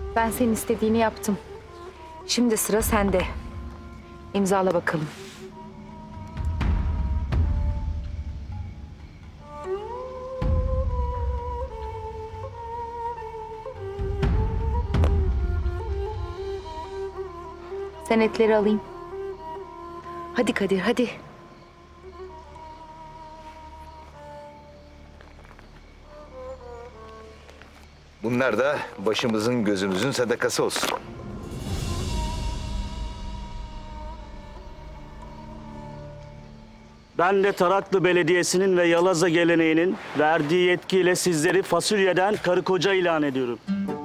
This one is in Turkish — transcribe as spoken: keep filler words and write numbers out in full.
Ben senin istediğini yaptım. Şimdi sıra sende. İmzala bakalım. Senetleri alayım. Hadi Kadir, hadi. Bunlar da başımızın gözümüzün sadakası olsun. Ben de Taraklı Belediyesi'nin ve Yalaza Geleneği'nin verdiği yetkiyle sizleri fasulyeden karı koca ilan ediyorum.